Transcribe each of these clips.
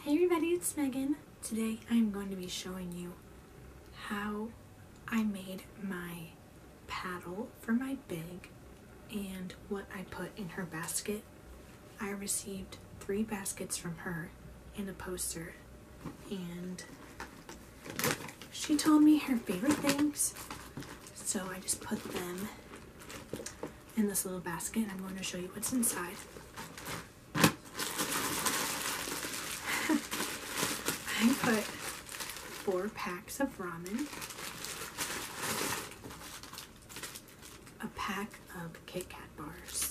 Hey everybody, it's Megan. Today I'm going to be showing you how I made my paddle for my big and what I put in her basket. I received 3 baskets from her and a poster, and she told me her favorite things, so I just put them in this little basket. I'm going to show you what's inside. I put 4 packs of ramen, a pack of Kit Kat bars,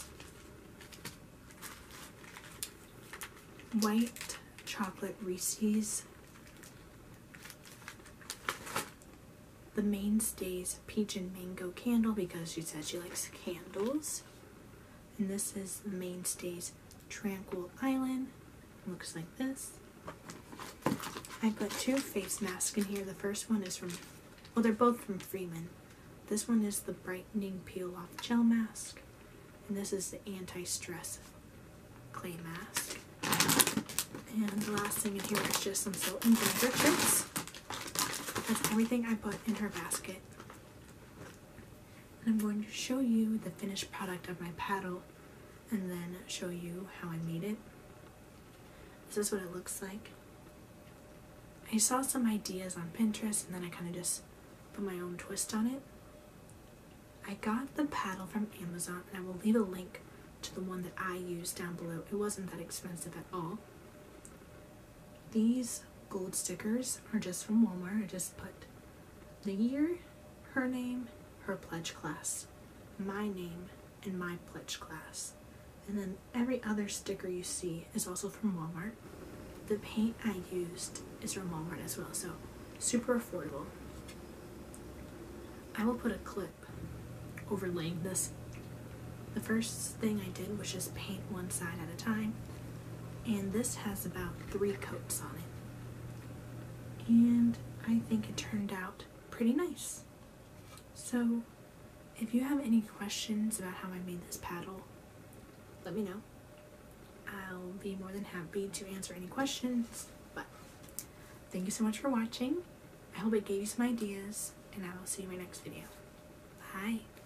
white chocolate Reese's, the Mainstays peach and mango candle because she said she likes candles, and this is the Mainstays Tranquil Island. It looks like this. I put 2 face masks in here. The first one is from, well, they're both from Freeman. This one is the Brightening Peel Off Gel Mask, and this is the Anti-Stress Clay Mask. And the last thing in here is just some salt and vinegar chips. That's everything I put in her basket. And I'm going to show you the finished product of my paddle and then show you how I made it. This is what it looks like. I saw some ideas on Pinterest and then I kind of just put my own twist on it. I got the paddle from Amazon, and I will leave a link to the one that I used down below. It wasn't that expensive at all. These gold stickers are just from Walmart. I just put the year, her name, her pledge class, my name, and my pledge class. And then every other sticker you see is also from Walmart. The paint I used is from Walmart as well, so super affordable. I will put a clip overlaying this. The first thing I did was just paint one side at a time, and this has about 3 coats on it. And I think it turned out pretty nice. So if you have any questions about how I made this paddle, let me know. I'll be more than happy to answer any questions, but thank you so much for watching. I hope it gave you some ideas, and I will see you in my next video. Bye!